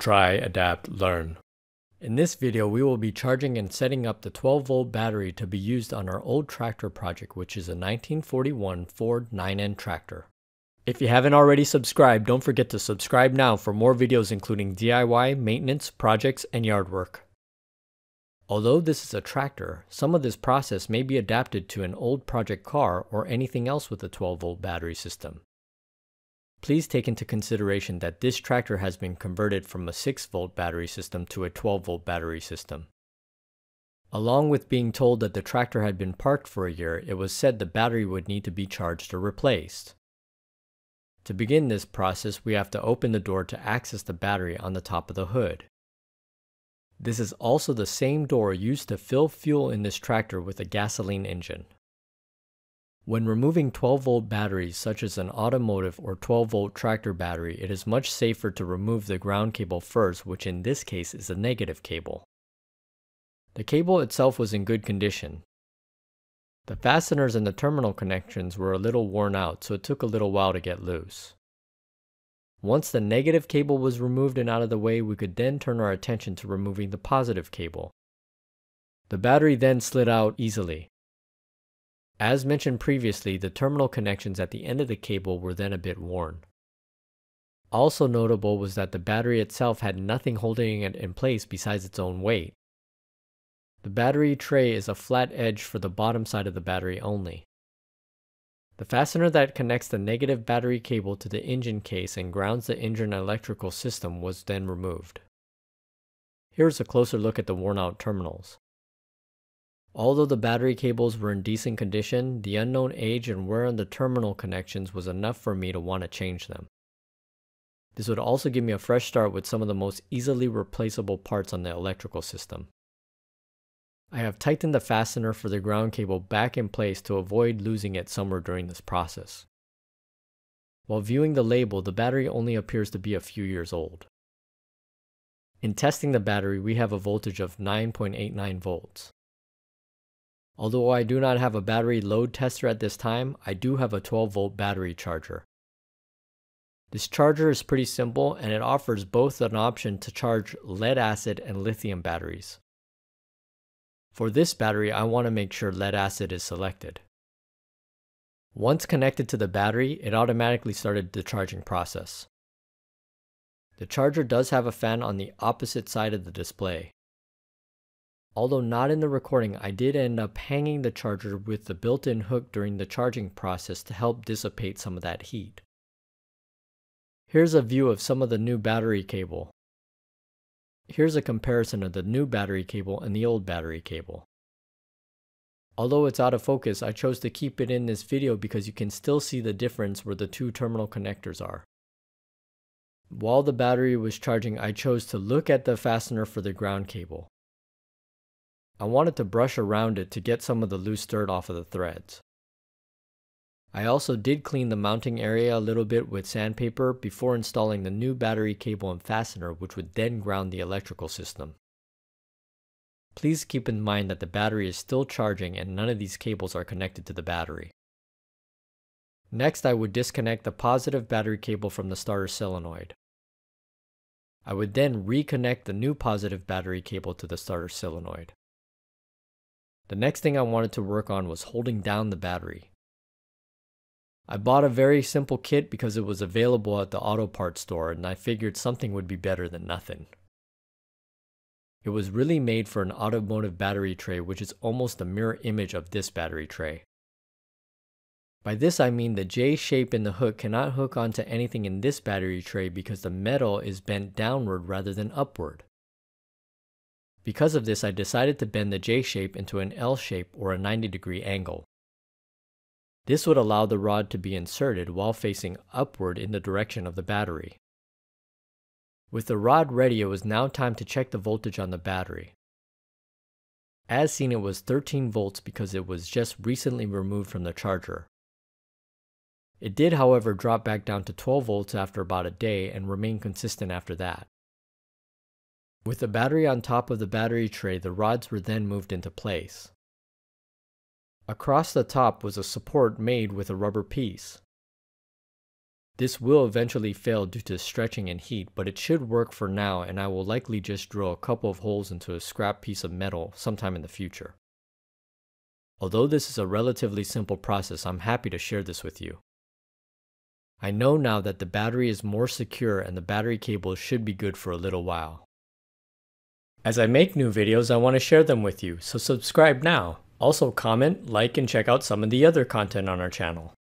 Try, Adapt, Learn. In this video, we will be charging and setting up the 12-volt battery to be used on our old tractor project, which is a 1941 Ford 9N tractor. If you haven't already subscribed, don't forget to subscribe now for more videos including DIY, maintenance, projects, and yard work. Although this is a tractor, some of this process may be adapted to an old project car or anything else with a 12-volt battery system. Please take into consideration that this tractor has been converted from a 6-volt battery system to a 12-volt battery system. Along with being told that the tractor had been parked for a year, it was said the battery would need to be charged or replaced. To begin this process, we have to open the door to access the battery on the top of the hood. This is also the same door used to fill fuel in this tractor with a gasoline engine. When removing 12-volt batteries such as an automotive or 12-volt tractor battery, it is much safer to remove the ground cable first, which in this case is a negative cable. The cable itself was in good condition. The fasteners and the terminal connections were a little worn out, so it took a little while to get loose. Once the negative cable was removed and out of the way, we could then turn our attention to removing the positive cable. The battery then slid out easily. As mentioned previously, the terminal connections at the end of the cable were then a bit worn. Also notable was that the battery itself had nothing holding it in place besides its own weight. The battery tray is a flat edge for the bottom side of the battery only. The fastener that connects the negative battery cable to the engine case and grounds the engine electrical system was then removed. Here's a closer look at the worn out terminals. Although the battery cables were in decent condition, the unknown age and wear on the terminal connections was enough for me to want to change them. This would also give me a fresh start with some of the most easily replaceable parts on the electrical system. I have tightened the fastener for the ground cable back in place to avoid losing it somewhere during this process. While viewing the label, the battery only appears to be a few years old. In testing the battery, we have a voltage of 9.89 volts. Although I do not have a battery load tester at this time, I do have a 12-volt battery charger. This charger is pretty simple and it offers both an option to charge lead acid and lithium batteries. For this battery, I want to make sure lead acid is selected. Once connected to the battery, it automatically started the charging process. The charger does have a fan on the opposite side of the display. Although not in the recording, I did end up hanging the charger with the built-in hook during the charging process to help dissipate some of that heat. Here's a view of some of the new battery cable. Here's a comparison of the new battery cable and the old battery cable. Although it's out of focus, I chose to keep it in this video because you can still see the difference where the two terminal connectors are. While the battery was charging, I chose to look at the fastener for the ground cable. I wanted to brush around it to get some of the loose dirt off of the threads. I also did clean the mounting area a little bit with sandpaper before installing the new battery cable and fastener, which would then ground the electrical system. Please keep in mind that the battery is still charging and none of these cables are connected to the battery. Next, I would disconnect the positive battery cable from the starter solenoid. I would then reconnect the new positive battery cable to the starter solenoid. The next thing I wanted to work on was holding down the battery. I bought a very simple kit because it was available at the auto parts store and I figured something would be better than nothing. It was really made for an automotive battery tray, which is almost a mirror image of this battery tray. By this I mean the J shape in the hook cannot hook onto anything in this battery tray because the metal is bent downward rather than upward. Because of this, I decided to bend the J shape into an L shape or a 90-degree angle. This would allow the rod to be inserted while facing upward in the direction of the battery. With the rod ready, it was now time to check the voltage on the battery. As seen, it was 13 volts because it was just recently removed from the charger. It did, however, drop back down to 12 volts after about a day and remain consistent after that. With the battery on top of the battery tray, the rods were then moved into place. Across the top was a support made with a rubber piece. This will eventually fail due to stretching and heat, but it should work for now, and I will likely just drill a couple of holes into a scrap piece of metal sometime in the future. Although this is a relatively simple process, I'm happy to share this with you. I know now that the battery is more secure and the battery cable should be good for a little while. As I make new videos, I want to share them with you, so subscribe now. Also comment, like, and check out some of the other content on our channel.